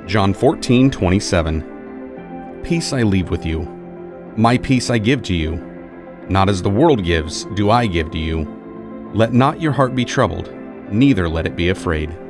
John 14:27. Peace I leave with you. My peace I give to you. Not as the world gives, do I give to you. Let not your heart be troubled, neither let it be afraid.